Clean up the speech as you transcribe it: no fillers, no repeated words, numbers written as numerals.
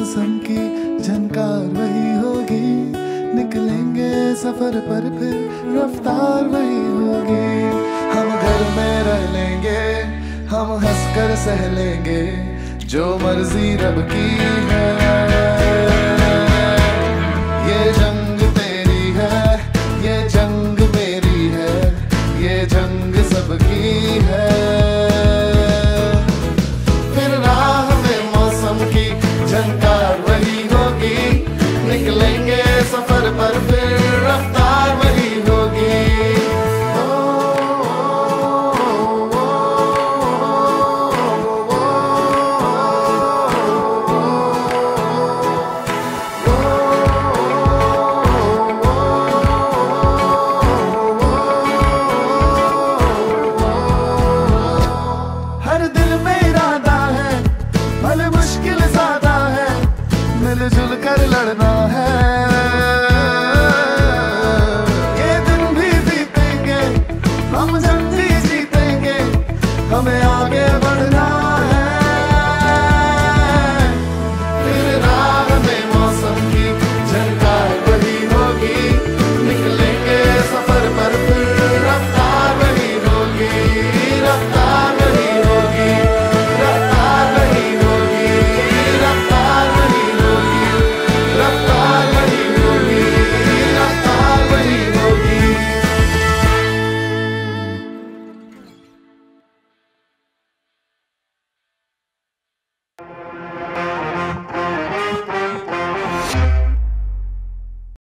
मौसम की झनकार वही होगी, निकलेंगे सफर पर फिर रफ्तार वही होगी। हम घर में रह लेंगे, हम हंसकर सह लेंगे, जो मर्जी रब की है। ये जंग